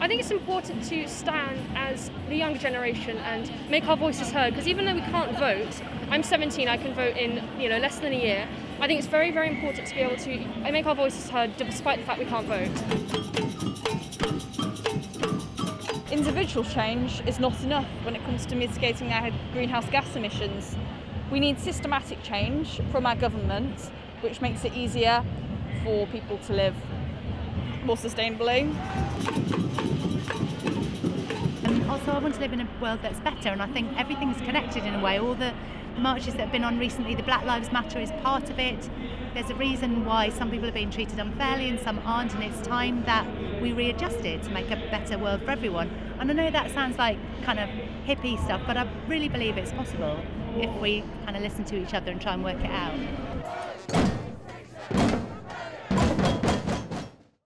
think it's important to stand as the younger generation and make our voices heard, because even though we can't vote, I'm 17, I can vote in less than a year. I think it's very, very important to be able to make our voices heard despite the fact we can't vote. Individual change is not enough when it comes to mitigating our greenhouse gas emissions. We need systematic change from our government, which makes it easier for people to live more sustainably. Also, I want to live in a world that's better, and I think everything's connected in a way. All the marches that have been on recently, the Black Lives Matter is part of it. There's a reason why some people are being treated unfairly and some aren't, and it's time that we readjust it to make a better world for everyone. And I know that sounds like kind of hippie stuff, but I really believe it's possible if we kind of listen to each other and try and work it out.